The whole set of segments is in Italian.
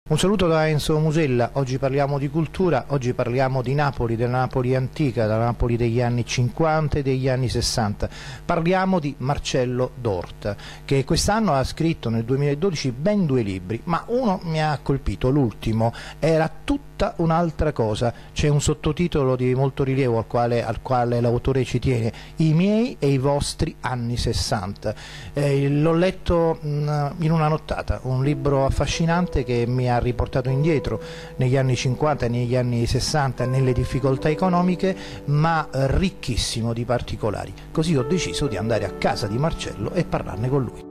Un saluto da Enzo Musella. Oggi parliamo di cultura, oggi parliamo di Napoli, della Napoli antica, della Napoli degli anni 50 e degli anni 60. Parliamo di Marcello D'Orta, che quest'anno ha scritto nel 2012 ben 2 libri, ma uno mi ha colpito, l'ultimo, era tutta un'altra cosa. C'è un sottotitolo di molto rilievo al quale l'autore ci tiene: I miei e i vostri anni 60. L'ho letto in una nottata, un libro affascinante che mi ha riportato indietro negli anni 50 e negli anni 60 nelle difficoltà economiche, ma ricchissimo di particolari. Così ho deciso di andare a casa di Marcello e parlarne con lui.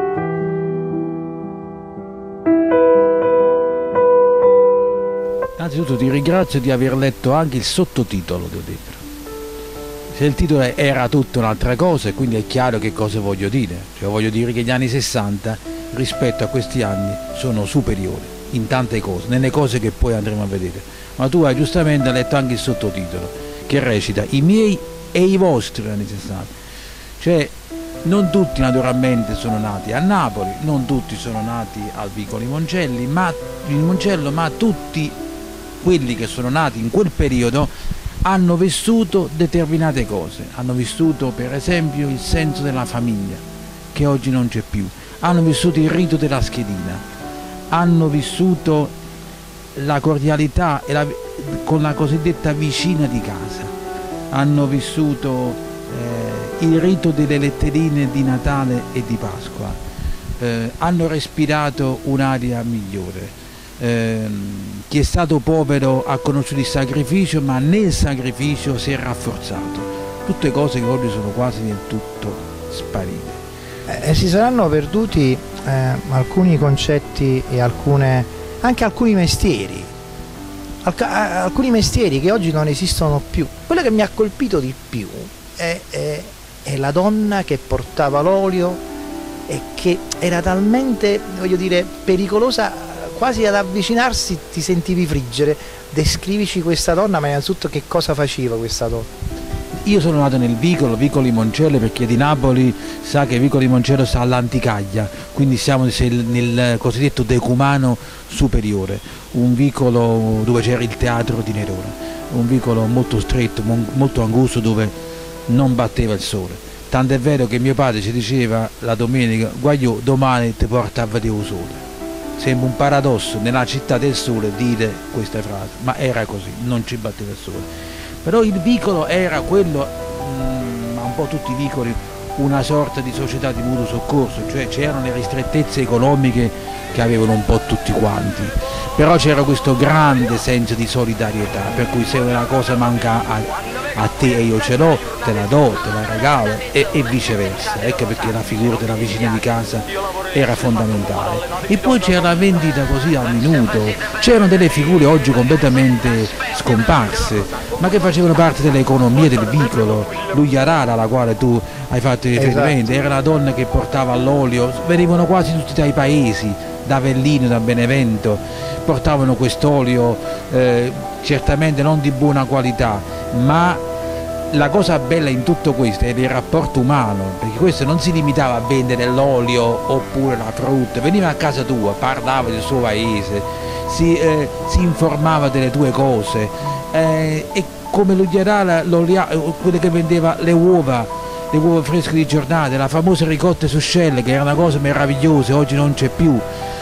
Innanzitutto ti ringrazio di aver letto anche il sottotitolo del libro. Se il titolo era tutta un'altra cosa, quindi è chiaro che cosa voglio dire. Cioè, voglio dire che gli anni 60 rispetto a questi anni sono superiori in tante cose, nelle cose che poi andremo a vedere. Ma tu hai giustamente letto anche il sottotitolo, che recita I miei e i vostri anni 60. Cioè, non tutti naturalmente sono nati a Napoli, non tutti sono nati al Vicolo Limoncello, ma tutti quelli che sono nati in quel periodo hanno vissuto determinate cose. Hanno vissuto per esempio il senso della famiglia, che oggi non c'è più. Hanno vissuto il rito della schedina, hanno vissuto la cordialità con la cosiddetta vicina di casa, hanno vissuto il rito delle letterine di Natale e di Pasqua, hanno respirato un'aria migliore. Chi è stato povero ha conosciuto il sacrificio, ma nel sacrificio si è rafforzato. Tutte cose che oggi sono quasi del tutto sparite. Si saranno perduti alcuni concetti e anche alcuni mestieri, alcuni mestieri che oggi non esistono più. Quello che mi ha colpito di più è la donna che portava l'olio e che era talmente, voglio dire, pericolosa, quasi ad avvicinarsi ti sentivi friggere. Descrivici questa donna, ma innanzitutto che cosa faceva questa donna? Io sono nato nel Vicolo Limoncello, perché di Napoli sa che Vicolo Limoncello sta all'Anticaglia, quindi siamo nel cosiddetto decumano superiore, un vicolo dove c'era il teatro di Nerone, un vicolo molto stretto, molto angusto, dove non batteva il sole. Tant'è vero che mio padre ci diceva la domenica: guagliò, domani ti porta a vedere il sole. Sembra un paradosso nella città del sole dire questa frase, ma era così, non ci batteva il sole. Però il vicolo era quello, ma un po' tutti i vicoli, una sorta di società di mutuo soccorso, cioè c'erano le ristrettezze economiche che avevano un po' tutti quanti, però c'era questo grande senso di solidarietà, per cui se una cosa manca a te e io ce l'ho, te la do, te la regalo e viceversa. Ecco perché la figura della vicina di casa era fondamentale. E poi c'era la vendita così al minuto, c'erano delle figure oggi completamente scomparse, ma che facevano parte dell'economia del vicolo. L'Ugliarara, alla quale tu hai fatto riferimento, era la donna che portava l'olio, venivano quasi tutti dai paesi, da Avellino, da Benevento, portavano quest'olio certamente non di buona qualità, ma la cosa bella in tutto questo è il rapporto umano, perché questo non si limitava a vendere l'olio oppure la frutta, veniva a casa tua, parlava del suo paese, si informava delle tue cose, e come l'Ugliarara, quello che vendeva le uova fresche di giornata, la famosa ricotta su scelle, che era una cosa meravigliosa, oggi non c'è più.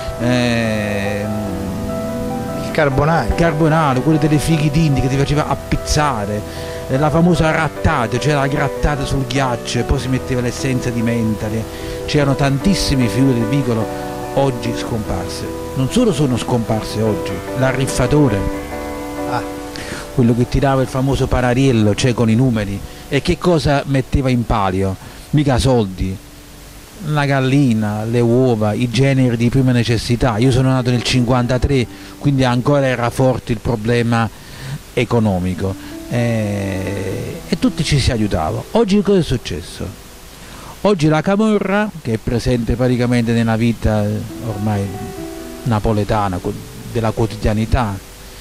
Il carbonaro, quello delle fichidinne che ti faceva appizzare, la famosa rattata, cioè la grattata sul ghiaccio e poi si metteva l'essenza di menta. C'erano tantissime figure del vicolo oggi scomparse. Non solo sono scomparse oggi, l'arriffatore, quello che tirava il famoso parariello, cioè con i numeri, e che cosa metteva in palio? Mica soldi, la gallina, le uova, i generi di prima necessità. Io sono nato nel 53, quindi ancora era forte il problema economico, e tutti ci si aiutava. Oggi cosa è successo? Oggi la camorra, che è presente praticamente nella vita ormai napoletana, della quotidianità,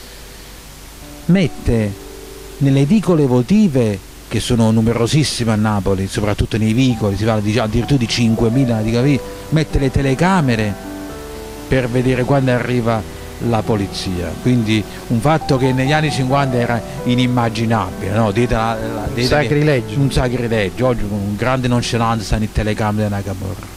mette nelle edicole votive, che sono numerosissime a Napoli, soprattutto nei vicoli, si parla addirittura di 5.000, mette le telecamere per vedere quando arriva la polizia, quindi un fatto che negli anni 50 era inimmaginabile, no? Un sacrilegio, oggi con un grande nonchalance stanno in telecamere della camorra.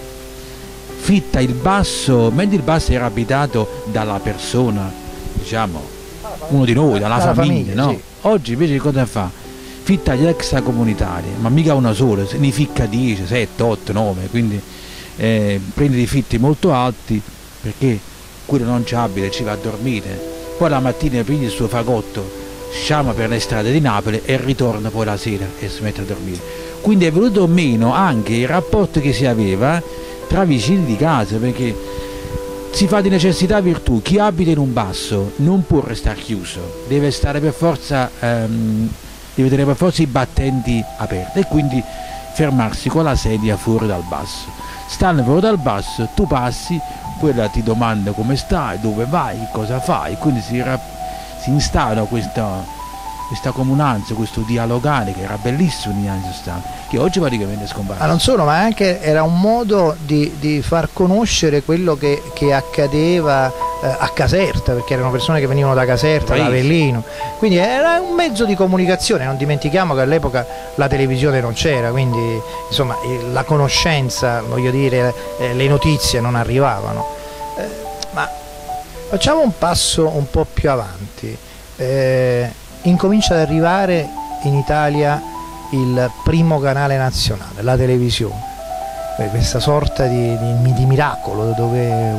Fitta il Basso, mentre il Basso era abitato dalla persona, diciamo, uno di noi, dalla famiglia, no? Sì. Oggi invece cosa fa? Fitta gli extracomunitari, ma mica una sola, ne ficca 10, 7, 8, 9, quindi prende dei fitti molto alti perché quello non c'è abile, ci va a dormire, poi la mattina prende il suo fagotto, sciama per le strade di Napoli e ritorna poi la sera e si mette a dormire. Quindi è venuto meno anche il rapporto che si aveva tra vicini di casa, perché si fa di necessità virtù. Chi abita in un basso non può restare chiuso, deve stare per forza, deve tenere per forza i battenti aperti e quindi fermarsi con la sedia fuori dal basso. Stanno fuori dal basso, tu passi, quella ti domanda come stai, dove vai, cosa fai, quindi si instaura questa comunanza, questo dialogare che era bellissimo negli anni 60, che oggi praticamente è scomparso. Non solo, ma anche era un modo di far conoscere quello che accadeva a Caserta, perché erano persone che venivano da Caserta, da Avellino, quindi era un mezzo di comunicazione. Non dimentichiamo che all'epoca la televisione non c'era, quindi insomma la conoscenza, voglio dire, le notizie non arrivavano. Ma facciamo un passo un po' più avanti. Incomincia ad arrivare in Italia il primo canale nazionale, la televisione, questa sorta di miracolo dove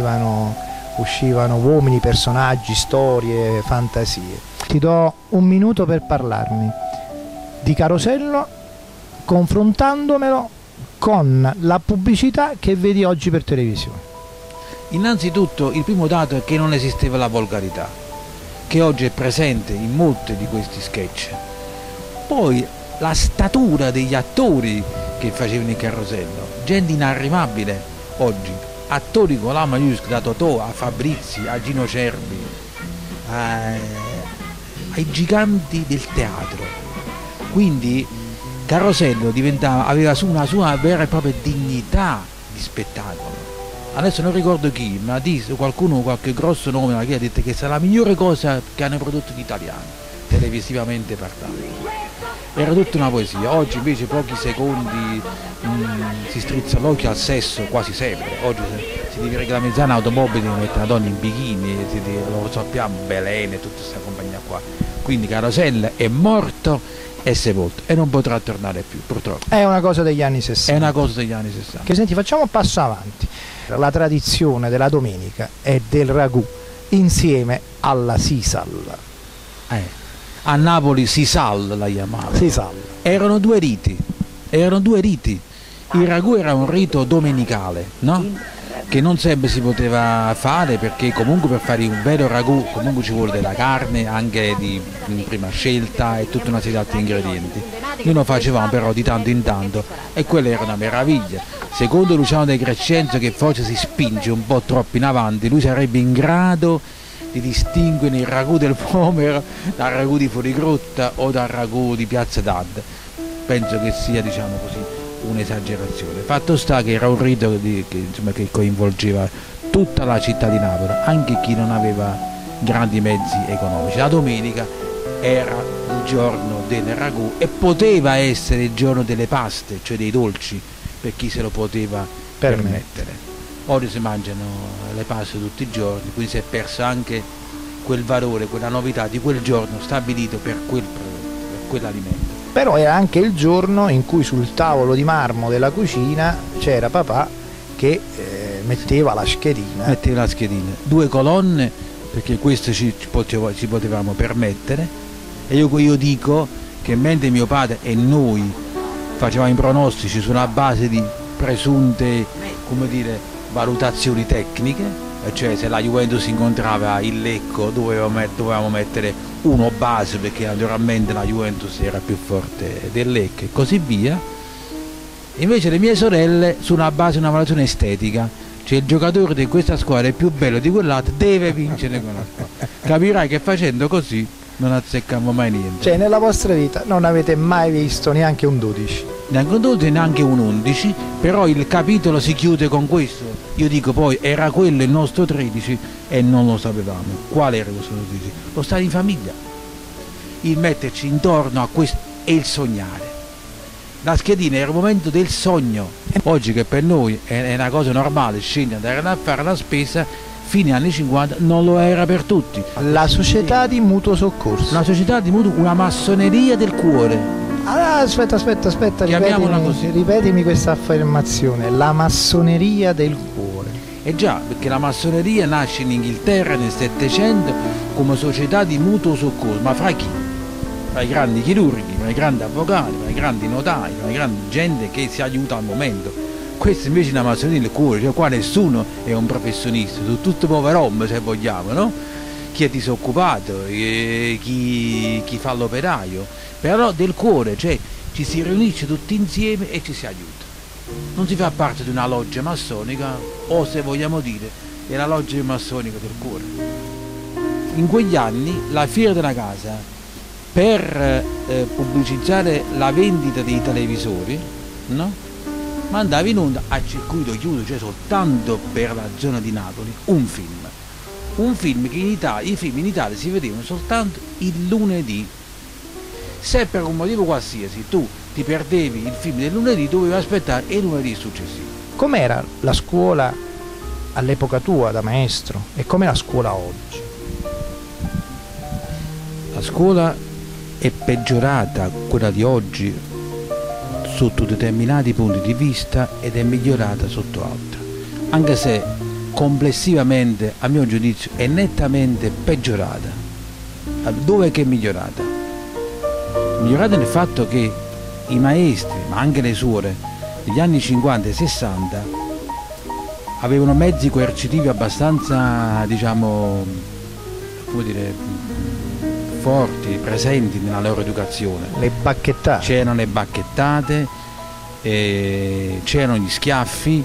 uscivano uomini, personaggi, storie, fantasie. Ti do un minuto per parlarmi di Carosello confrontandomelo con la pubblicità che vedi oggi per televisione. Innanzitutto il primo dato è che non esisteva la volgarità, che oggi è presente in molti di questi sketch. Poi la statura degli attori che facevano il Carosello, gente inarrivabile oggi, attori con la maiuscola, da Totò a Fabrizi, a Gino Cervi, ai giganti del teatro. Quindi Carosello aveva una sua vera e propria dignità di spettacolo. Adesso non ricordo chi, ma qualche grosso nome che ha detto che sarà la migliore cosa che hanno prodotto gli italiani, televisivamente parlando. Era tutta una poesia. Oggi invece pochi secondi si strizza l'occhio al sesso quasi sempre. Oggi si deve regolarizzare un'automobile, mette una donna in bikini, lo sappiamo, Belen e tutta questa compagnia qua. Quindi Carosello è morto e sepolto e non potrà tornare più, purtroppo. È una cosa degli anni 60. È una cosa degli anni 60. Che senti, facciamo un passo avanti. La tradizione della domenica è del ragù insieme alla sisal. A Napoli sisal la chiamavano. Sisal. Erano due riti. Il ragù era un rito domenicale, no? Che non sempre si poteva fare, perché comunque per fare un vero ragù comunque ci vuole della carne, anche di prima scelta e tutta una serie di altri ingredienti. Noi lo facevamo però di tanto in tanto e quella era una meraviglia. Secondo Luciano De Crescenzo, che forse si spinge un po' troppo in avanti, lui sarebbe in grado di distinguere il ragù del Vomero dal ragù di Fuorigrotta o dal ragù di Piazza Dante. Penso che sia, diciamo così, un'esagerazione. Fatto sta che era un rito che coinvolgeva tutta la città di Napoli, anche chi non aveva grandi mezzi economici. La domenica era il giorno del ragù e poteva essere il giorno delle paste, cioè dei dolci, per chi se lo poteva permettere. Oggi si mangiano le paste tutti i giorni, quindi si è perso anche quel valore, quella novità di quel giorno stabilito per quell'alimento. Però era anche il giorno in cui sul tavolo di marmo della cucina c'era papà che metteva la schedina. Metteva la schedina, 2 colonne, perché questo ci potevamo permettere. E io dico che mentre mio padre e noi facevamo i pronostici sulla base di presunte, come dire, valutazioni tecniche, cioè se la Juventus incontrava il Lecco dovevamo mettere uno base, perché naturalmente la Juventus era più forte del Lecco e così via. Invece le mie sorelle, su una base di una valutazione estetica, cioè il giocatore di questa squadra è più bello di quell'altro, deve vincere con la squadra. Capirai che facendo così non azzecchiamo mai niente. Cioè nella vostra vita non avete mai visto neanche un 12? neanche un 12 neanche un 11, però il capitolo si chiude con questo. Io dico poi era quello il nostro 13 e non lo sapevamo. Qual era questo 13? Lo stare in famiglia, il metterci intorno a questo e il sognare. La schedina era il momento del sogno. Oggi che per noi è una cosa normale scendere, andare a fare la spesa, fine anni 50 non lo era per tutti. La società di mutuo soccorso. Una società di mutuo, una massoneria del cuore. Aspetta, Chiamiamola così. Ripetimi questa affermazione, la massoneria del cuore. Già, perché la massoneria nasce in Inghilterra nel Settecento come società di mutuo soccorso, ma fra chi? Fra i grandi chirurghi, fra i grandi avvocati, fra i grandi notai, fra i grandi gente che si aiuta al momento. Questa invece è una massoneria del cuore, cioè qua nessuno è un professionista, sono tutti poverombe se vogliamo, no? Chi è disoccupato, chi fa l'operaio, però del cuore, cioè ci si riunisce tutti insieme e ci si aiuta. Non si fa parte di una loggia massonica, o se vogliamo dire, è la loggia massonica del cuore. In quegli anni la Fiera della Casa, per pubblicizzare la vendita dei televisori, no? Mandava in onda a circuito chiuso, cioè soltanto per la zona di Napoli, un film che i film in Italia si vedevano soltanto il lunedì. Se per un motivo qualsiasi tu ti perdevi il film del lunedì, dovevi aspettare il lunedì successivo. Com'era la scuola all'epoca tua da maestro e com'è la scuola oggi? La scuola è peggiorata, quella di oggi, sotto determinati punti di vista, ed è migliorata sotto altri, anche se complessivamente a mio giudizio è nettamente peggiorata. Dove è che è migliorata? Migliorata nel fatto che i maestri, ma anche le suore, negli anni 50 e 60 avevano mezzi coercitivi abbastanza, diciamo, come dire, forti, presenti nella loro educazione. Le bacchettate. C'erano le bacchettate, c'erano gli schiaffi,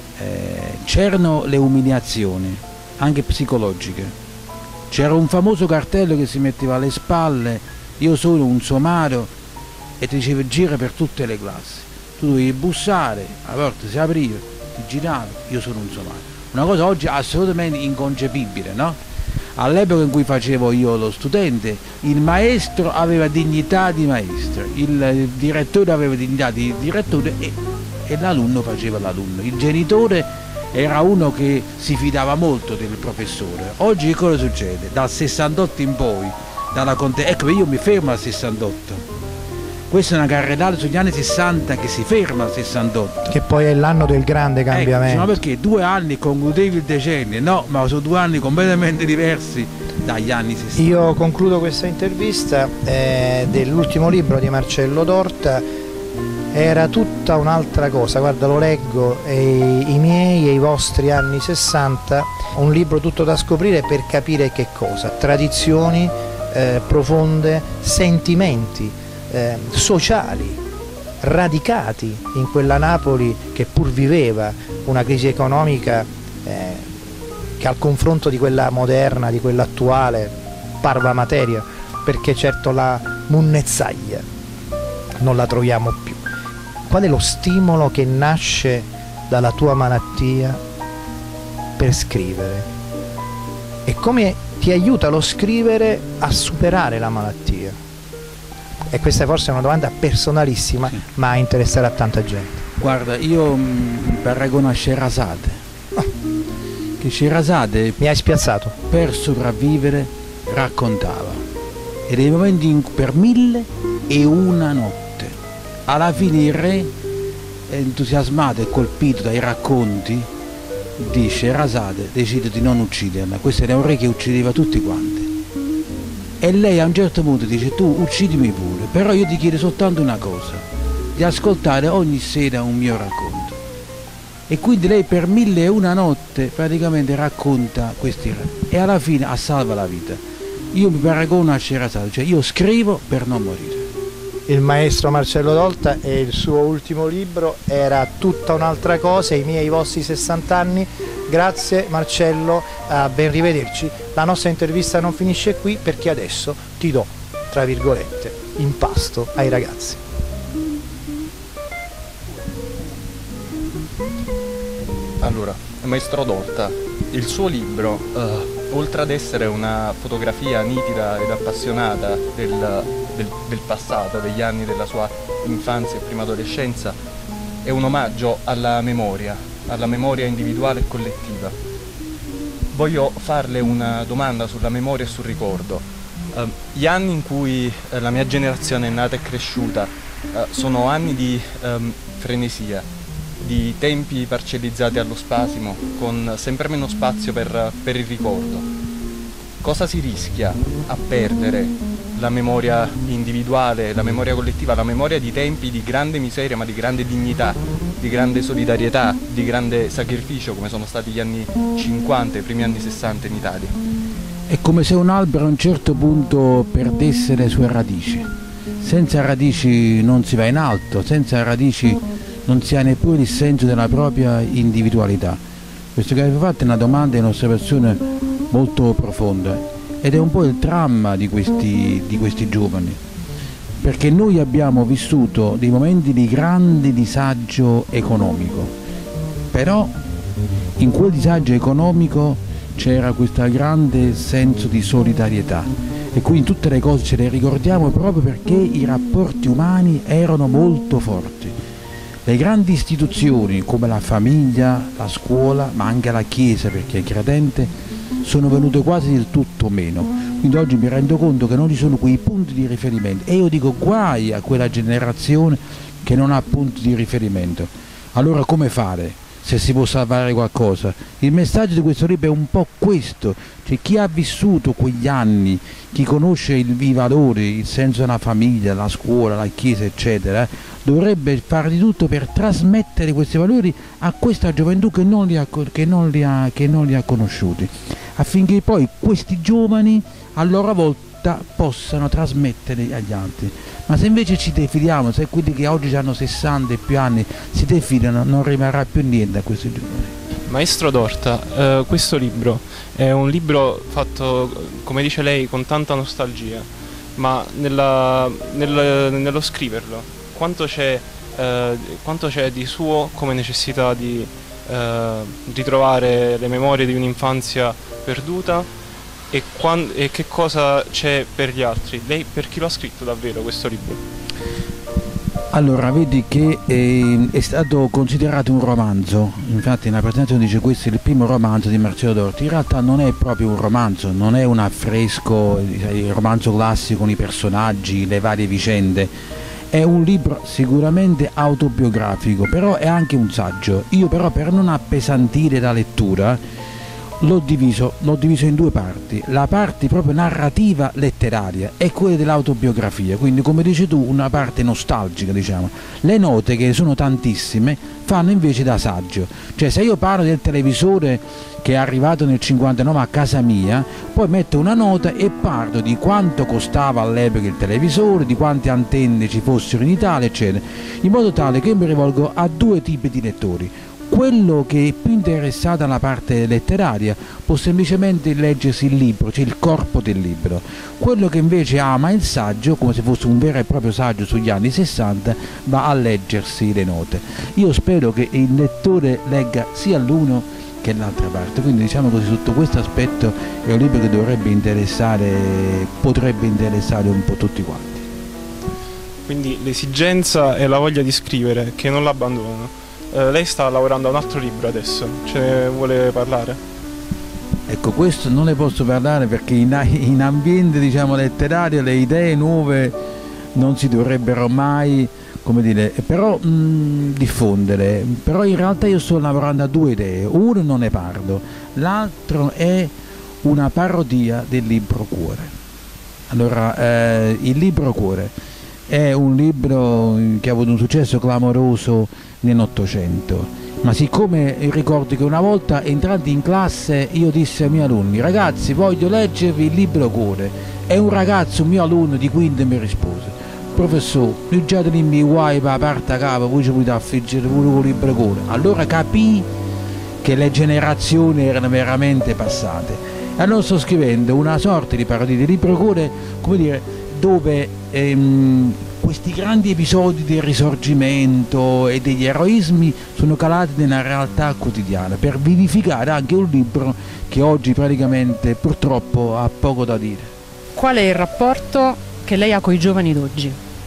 c'erano le umiliazioni, anche psicologiche. C'era un famoso cartello che si metteva alle spalle: io sono un somaro, e ti diceva gira per tutte le classi. Tu dovevi bussare, la porta si apriva, ti giravi, io sono un somaro. Una cosa oggi assolutamente inconcepibile, no? All'epoca in cui facevo io lo studente, il maestro aveva dignità di maestro, il direttore aveva dignità di direttore e l'alunno faceva l'alunno. Il genitore era uno che si fidava molto del professore. Oggi che cosa succede? Dal 68 in poi, ecco, io mi fermo al 68. Questa è una carrellata sugli anni 60 che si ferma al 68. Che poi è l'anno del grande cambiamento. Ma perché 2 anni concludevi il decennio? No, ma sono 2 anni completamente diversi dagli anni 60. Io concludo questa intervista dell'ultimo libro di Marcello Dorta. Era tutta un'altra cosa, guarda, lo leggo, i miei e i vostri anni 60, un libro tutto da scoprire per capire che cosa, tradizioni profonde, sentimenti sociali radicati in quella Napoli che pur viveva una crisi economica che al confronto di quella moderna, di quella attuale, parva materia, perché certo la munnezzaglia non la troviamo più. Qual è lo stimolo che nasce dalla tua malattia per scrivere? E come ti aiuta lo scrivere a superare la malattia? E questa forse è una domanda personalissima, sì, ma interesserà tanta gente. Guarda, io mi paragono a Sherazade. Che Sherazade, mi hai spiazzato, per sopravvivere raccontava, e dei momenti per 1001 notte. Alla fine il re, entusiasmato e colpito dai racconti di Sherazade, decide di non ucciderla. Questo era un re che uccideva tutti quanti. E lei a un certo punto dice: tu uccidimi pure, però io ti chiedo soltanto una cosa, di ascoltare ogni sera un mio racconto. E quindi lei per 1001 notte praticamente racconta questi re e alla fine salva la vita. Io mi paragono a Sherazade, cioè io scrivo per non morire. Il maestro Marcello Dorta, e il suo ultimo libro era tutta un'altra cosa, i miei e i vostri 60 anni. Grazie Marcello, a ben rivederci. La nostra intervista non finisce qui, perché adesso ti do, tra virgolette, in pasto ai ragazzi. Allora, Maestro Dorta, il suo libro, oltre ad essere una fotografia nitida ed appassionata del passato, degli anni della sua infanzia e prima adolescenza, è un omaggio alla memoria individuale e collettiva. Voglio farle una domanda sulla memoria e sul ricordo. Gli anni in cui la mia generazione è nata e cresciuta sono anni di frenesia, di tempi parcellizzati allo spasimo, con sempre meno spazio per il ricordo. Cosa si rischia a perdere la memoria individuale, la memoria collettiva, la memoria di tempi di grande miseria ma di grande dignità, di grande solidarietà, di grande sacrificio come sono stati gli anni 50 e i primi anni 60 in Italia? È come se un albero a un certo punto perdesse le sue radici. Senza radici non si va in alto, senza radici non si ha neppure il senso della propria individualità. Questo che avete fatto è una domanda e un'osservazione molto profonda ed è un po' il dramma di questi giovani, perché noi abbiamo vissuto dei momenti di grande disagio economico, però in quel disagio economico c'era questo grande senso di solidarietà e quindi tutte le cose ce le ricordiamo proprio perché i rapporti umani erano molto forti. Le grandi istituzioni come la famiglia, la scuola, ma anche la Chiesa, perché è credente, sono venute quasi del tutto meno. Quindi oggi mi rendo conto che non ci sono quei punti di riferimento e io dico guai a quella generazione che non ha punti di riferimento. Allora come fare se si può salvare qualcosa? Il messaggio di questo libro è un po' questo, cioè chi ha vissuto quegli anni, chi conosce i valori, il senso della famiglia, la scuola, la Chiesa eccetera, dovrebbe fare di tutto per trasmettere questi valori a questa gioventù che non li ha conosciuti, affinché poi questi giovani a loro volta possano trasmettere agli altri. Ma se invece ci defiliamo, se quelli che oggi hanno 60 e più anni si defilano, non rimarrà più niente a questi giovani. Maestro Dorta, questo libro è un libro fatto, come dice lei, con tanta nostalgia, ma nello scriverlo quanto c'è di suo come necessità di ritrovare le memorie di un'infanzia perduta e che cosa c'è per gli altri? Lei per chi lo ha scritto davvero questo libro? Allora, vedi che è stato considerato un romanzo, infatti nella presentazione dice questo è il primo romanzo di Marcello Dorta. In realtà non è proprio un romanzo, non è un affresco, il romanzo classico con i personaggi, le varie vicende. È un libro sicuramente autobiografico, però è anche un saggio. Io però, per non appesantire la lettura, l'ho diviso in due parti, la parte proprio narrativa letteraria e quella dell'autobiografia, quindi come dici tu una parte nostalgica, diciamo. Le note, che sono tantissime, fanno invece da saggio, cioè se io parlo del televisore che è arrivato nel 59 a casa mia, poi metto una nota e parlo di quanto costava all'epoca il televisore, di quante antenne ci fossero in Italia eccetera, in modo tale che mi rivolgo a due tipi di lettori. Quello che è più interessato alla parte letteraria può semplicemente leggersi il libro, cioè il corpo del libro. Quello che invece ama il saggio, come se fosse un vero e proprio saggio sugli anni 60, va a leggersi le note. Io spero che il lettore legga sia l'uno che l'altra parte, quindi diciamo così, sotto questo aspetto è un libro che potrebbe interessare un po' tutti quanti. Quindi l'esigenza e la voglia di scrivere che non l'abbandonano. Lei sta lavorando a un altro libro adesso, ce ne vuole parlare? Ecco, questo non ne posso parlare perché in ambiente, diciamo, letterario le idee nuove non si dovrebbero mai, come dire, però diffondere. Però in realtà io sto lavorando a due idee, uno non ne parlo, l'altro è una parodia del libro Cuore. Allora, il libro Cuore è un libro che ha avuto un successo clamoroso nell'Ottocento, ma siccome ricordo che una volta entrati in classe io dissi ai miei alunni: ragazzi, voglio leggervi il libro Cuore, e un ragazzo, un mio alunno di quinta, mi rispose: professore, noi già teniamo i guai per la parte capo, voi ci potete affiggere pure con il libro Cuore. Allora capì che le generazioni erano veramente passate. Allora sto scrivendo una sorta di parodia di libro Cuore, come dire, dove questi grandi episodi del risorgimento e degli eroismi sono calati nella realtà quotidiana per vivificare anche un libro che oggi praticamente purtroppo ha poco da dire. Qual è il rapporto che lei ha con i giovani d'oggi?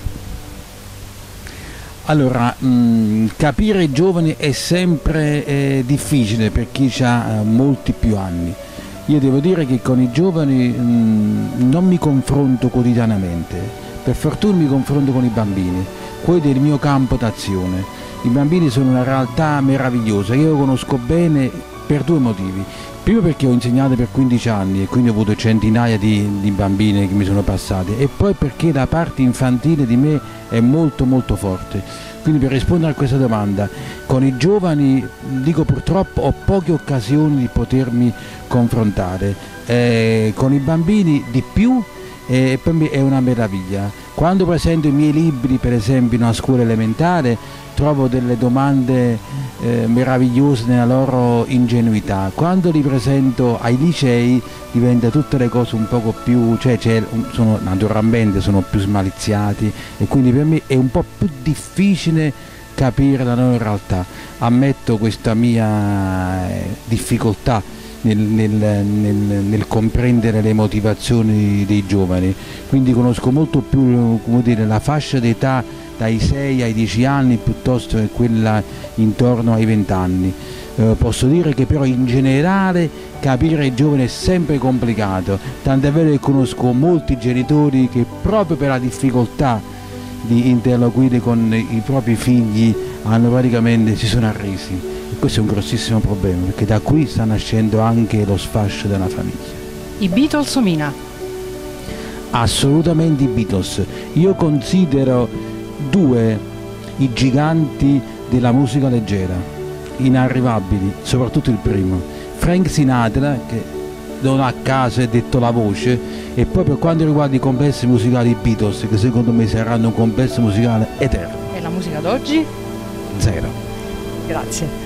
Allora, capire i giovani è sempre difficile per chi ha molti più anni. Io devo dire che con i giovani non mi confronto quotidianamente, per fortuna mi confronto con i bambini, quelli del mio campo d'azione. I bambini sono una realtà meravigliosa, io lo conosco bene per due motivi. Primo perché ho insegnato per 15 anni e quindi ho avuto centinaia di bambini che mi sono passati, e poi perché la parte infantile di me è molto molto forte. Quindi per rispondere a questa domanda, con i giovani, dico purtroppo, ho poche occasioni di potermi confrontare, con i bambini di più, e per me è una meraviglia. Quando presento i miei libri, per esempio in una scuola elementare, trovo delle domande meravigliose nella loro ingenuità. Quando li presento ai licei diventa tutte le cose un poco più, naturalmente sono più smaliziati, e quindi per me è un po' più difficile capire la loro realtà. Ammetto questa mia difficoltà nel comprendere le motivazioni dei giovani, quindi conosco molto più, la fascia d'età dai 6 ai 10 anni piuttosto che quella intorno ai 20 anni. Posso dire che però in generale capire i giovani è sempre complicato, tant'è vero che conosco molti genitori che proprio per la difficoltà di interloquire con i propri figli praticamente si sono arresi, e questo è un grossissimo problema, perché da qui sta nascendo anche lo sfascio della famiglia. I Beatles o Mina? Assolutamente i Beatles. Io considero due i giganti della musica leggera, inarrivabili, soprattutto il primo, Frank Sinatra, che non a caso è detto la voce, e poi per quanto riguarda i complessi musicali i Beatles, che secondo me saranno un complesso musicale eterno. E la musica d'oggi? Zero. Grazie.